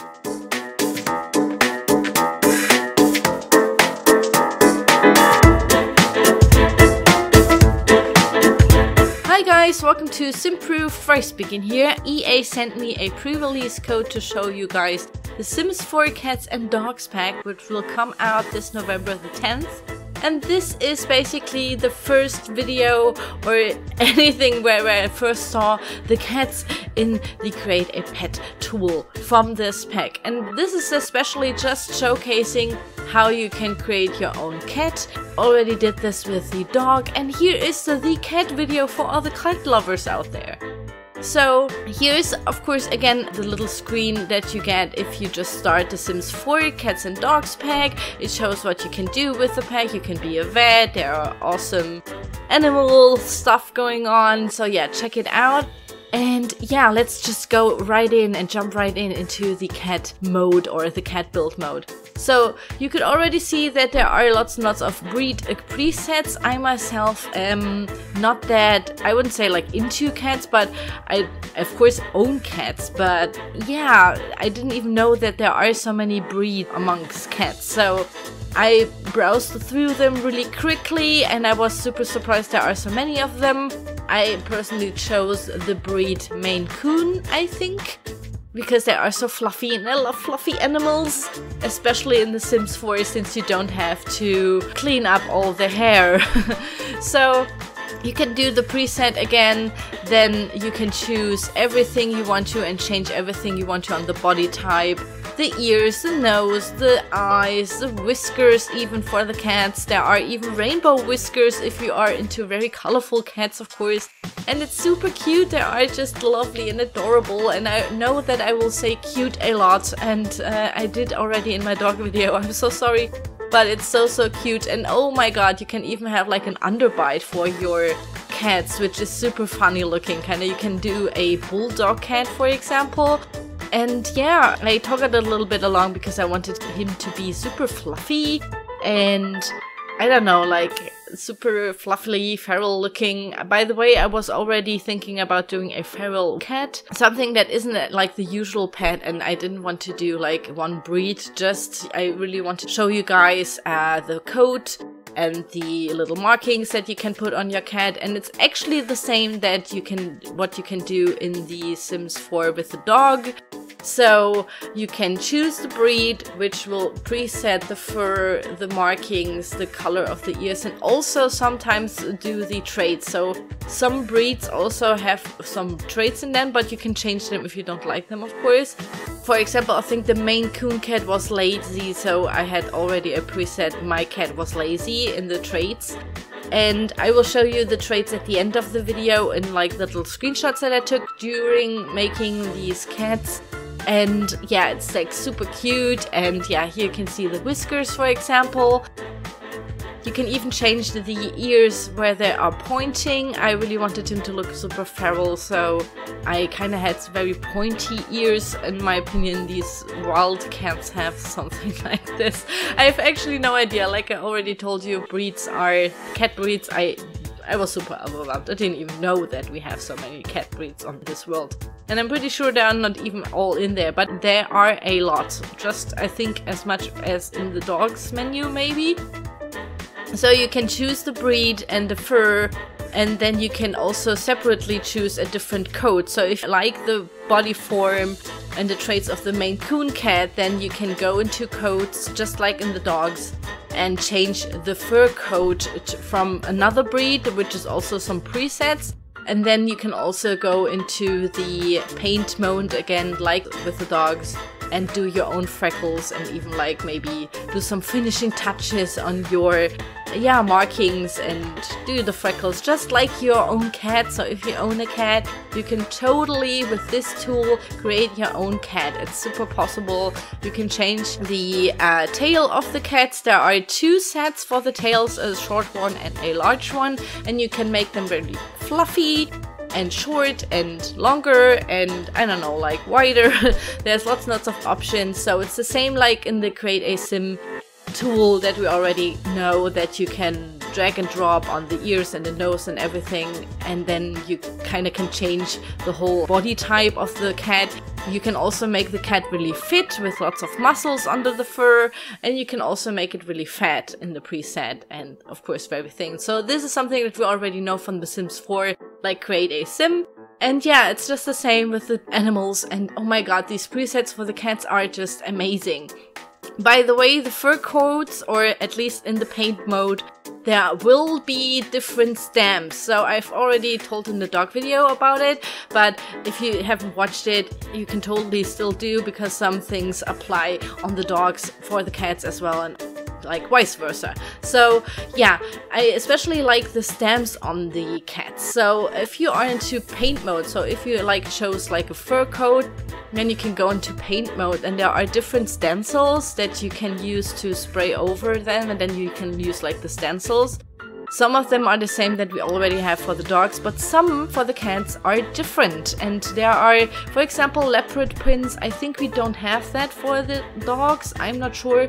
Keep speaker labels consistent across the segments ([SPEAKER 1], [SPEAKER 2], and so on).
[SPEAKER 1] Hi guys, welcome to Simproof. Fryspeakin here. EA sent me a pre-release code to show you guys the Sims 4 Cats and Dogs pack, which will come out this November the 10th. And this is basically the first video or anything where I first saw the cats in the Create a Pet tool from this pack. And this is especially just showcasing how you can create your own cat. Already did this with the dog, and here is the cat video for all the cat lovers out there. So here's, of course, again, the little screen that you get if you just start the Sims 4 Cats and Dogs pack. It shows what you can do with the pack. You can be a vet. There are awesome animal stuff going on. So yeah, check it out. And yeah, let's just go right in and jump right in into the cat mode or the cat build mode. So you could already see that there are lots and lots of breed presets. I myself am not that, I wouldn't say like into cats, but I of course own cats. But yeah, I didn't even know that there are so many breeds amongst cats. So I browsed through them really quickly and I was super surprised there are so many of them. I personally chose the breed Maine Coon, I think, because they are so fluffy and I love fluffy animals, especially in The Sims 4 since you don't have to clean up all the hair. So you can do the preset again, then you can choose everything you want to and change everything you want to on the body type. The ears, the nose, the eyes, the whiskers even for the cats. There are even rainbow whiskers if you are into very colorful cats, of course. And it's super cute. They are just lovely and adorable, and I know that I will say cute a lot, and I did already in my dog video. I'm so sorry, but it's so cute. And oh my god, you can even have like an underbite for your cats, which is super funny looking. Kinda, you can do a bulldog cat, for example. And yeah, I toggled a little bit along because I wanted him to be super fluffy and I don't know, like super fluffy, feral looking. By the way, I was already thinking about doing a feral cat, something that isn't like the usual pet, and I didn't want to do like one breed, just I really want to show you guys the coat and the little markings that you can put on your cat, and it's actually the same that what you can do in the Sims 4 with the dog. So you can choose the breed, which will preset the fur, the markings, the color of the ears, and also sometimes do the traits. So some breeds also have some traits in them, but you can change them if you don't like them, of course. For example, I think the Maine Coon cat was lazy, so I had already a preset my cat was lazy in the traits. And I will show you the traits at the end of the video in like little screenshots that I took during making these cats. And yeah, it's like super cute, and yeah, here you can see the whiskers, for example. You can even change the ears where they are pointing. I really wanted him to look super feral, so I kind of had very pointy ears. In my opinion, these wild cats have something like this. I have actually no idea, like I already told you, cat breeds. I was super overwhelmed. I didn't even know that we have so many cat breeds on this world. And I'm pretty sure they are not even all in there, but there are a lot. Just, I think, as much as in the dogs menu, maybe. So you can choose the breed and the fur, and then you can also separately choose a different coat. So if you like the body form and the traits of the Maine Coon cat, then you can go into coats, just like in the dogs, and change the fur coat from another breed, which is also some presets. And then you can also go into the paint mode again, like with the dogs, and do your own freckles and even like maybe do some finishing touches on your markings and do the freckles just like your own cat. So if you own a cat, you can totally with this tool create your own cat. It's super possible. You can change the tail of the cats. There are 2 sets for the tails, a short one and a large one, and you can make them very fluffy and short and longer and I don't know, like wider. There's lots and lots of options. So it's the same like in the Create a Sim tool that we already know, that you can drag and drop on the ears and the nose and everything, and then you kind of can change the whole body type of the cat. You can also make the cat really fit with lots of muscles under the fur, and you can also make it really fat in the preset, and of course for everything. So this is something that we already know from The Sims 4, like create a sim. And yeah, it's just the same with the animals, and oh my god, these presets for the cats are just amazing. By the way, the fur coats, or at least in the paint mode, there will be different stamps. So I've already told in the dog video about it, but if you haven't watched it, you can totally still do, because some things apply on the dogs for the cats as well, and like vice versa. So yeah, I especially like the stamps on the cats. So if you are into paint mode, so if you like chose like a fur coat, then you can go into paint mode, and there are different stencils that you can use to spray over them, and then you can use like the stencils. Some of them are the same that we already have for the dogs, but some for the cats are different. And there are, for example, leopard prints. I think we don't have that for the dogs, I'm not sure,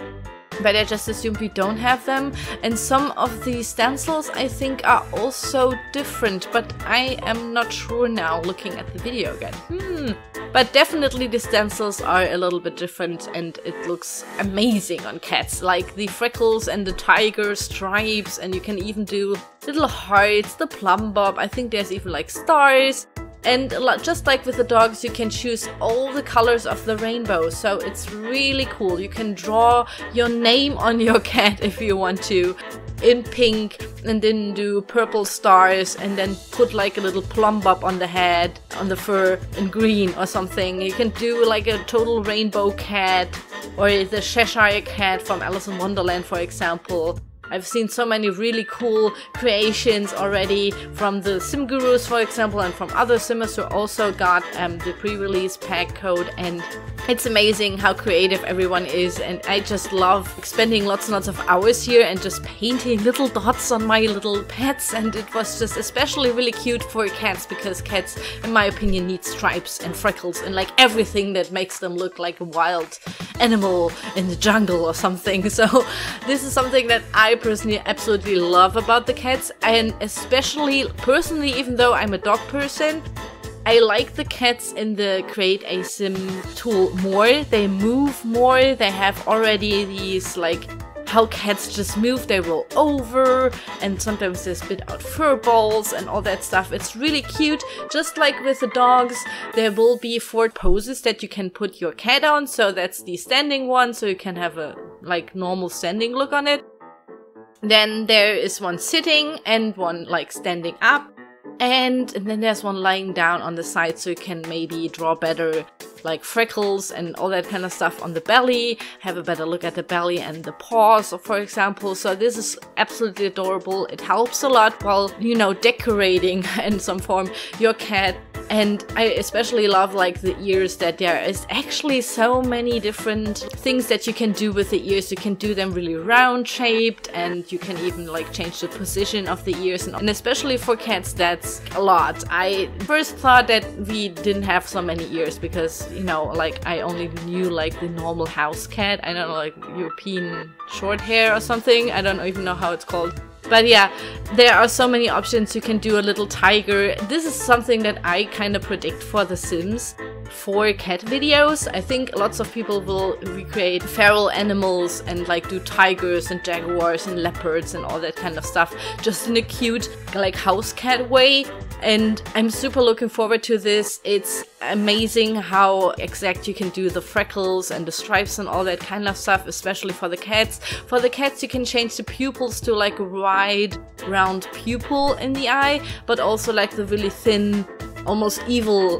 [SPEAKER 1] but I just assumed we don't have them. And some of the stencils I think are also different, but I am not sure now looking at the video again. But definitely the stencils are a little bit different, and it looks amazing on cats, like the freckles and the tiger stripes, and you can even do little hearts, the plum bob, I think there's even like stars. And just like with the dogs, you can choose all the colors of the rainbow, so it's really cool. You can draw your name on your cat if you want to, in pink, and then do purple stars, and then put like a little plum bob on the head, on the fur, in green or something. You can do like a total rainbow cat, or the Cheshire cat from Alice in Wonderland, for example. I've seen so many really cool creations already from the Sim Gurus, for example, and from other simmers who also got the pre-release pack code, and it's amazing how creative everyone is, and I just love spending lots and lots of hours here and just painting little dots on my little pets, and it was just especially really cute for cats, because cats, in my opinion, need stripes and freckles and like everything that makes them look like a wild animal in the jungle or something. So this is something that I personally absolutely love about the cats, and especially personally, even though I'm a dog person, I like the cats in the Create a Sim tool more. They move more, they have already these like how cats just move, they roll over, and sometimes they spit out fur balls and all that stuff. It's really cute. Just like with the dogs, there will be 4 poses that you can put your cat on. So that's the standing one, so you can have a like normal standing look on it. Then there is one sitting and one like standing up. And then there's one lying down on the side, so you can maybe draw better like freckles and all that kind of stuff on the belly, have a better look at the belly and the paws, for example. So this is absolutely adorable. It helps a lot while, you know, decorating in some form your cat. And I especially love like the ears, that there is actually so many different things that you can do with the ears. You can do them really round shaped, and you can even like change the position of the ears, and especially for cats that's a lot. I first thought that we didn't have so many ears because, you know, like I only knew like the normal house cat. I don't know, like European short hair or something. I don't even know how it's called. But yeah, there are so many options. You can do a little tiger. This is something that I kind of predict for The Sims 4 cat videos. I think lots of people will recreate feral animals and like do tigers and jaguars and leopards and all that kind of stuff, just in a cute like house cat way. And I'm super looking forward to this. It's amazing how exact you can do the freckles and the stripes and all that kind of stuff, especially for the cats. For the cats, you can change the pupils to like a wide, round pupil in the eye, but also like the really thin, almost evil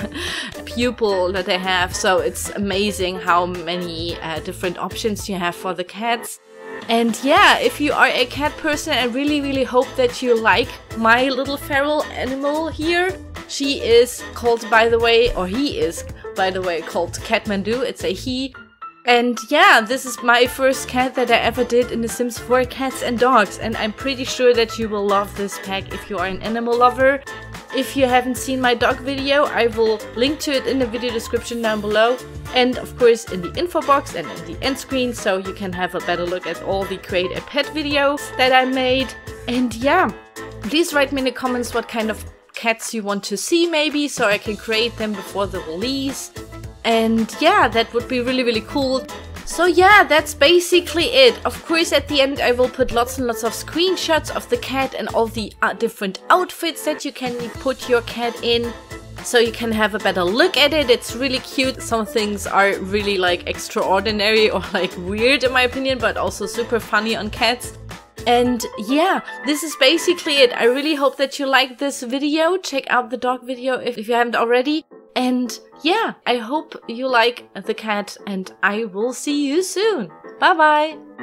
[SPEAKER 1] pupil that they have. So it's amazing how many different options you have for the cats. And yeah, if you are a cat person, I really hope that you like my little feral animal here. She is called, by the way, or he is, by the way, called Catmandu. It's a he. And yeah, this is my first cat that I ever did in The Sims 4 Cats and Dogs, and I'm pretty sure that you will love this pack if you are an animal lover. If you haven't seen my dog video, I will link to it in the video description down below, and of course in the info box and in the end screen, so you can have a better look at all the Create a Pet videos that I made. And yeah, please write me in the comments what kind of cats you want to see maybe, so I can create them before the release. And yeah, that would be really cool. So yeah, that's basically it. Of course, at the end I will put lots and lots of screenshots of the cat and all the different outfits that you can put your cat in, so you can have a better look at it. It's really cute. Some things are really like extraordinary or like weird in my opinion, but also super funny on cats. And yeah, this is basically it. I really hope that you liked this video. Check out the dog video if you haven't already. And yeah, I hope you like the cat, and I will see you soon. Bye bye!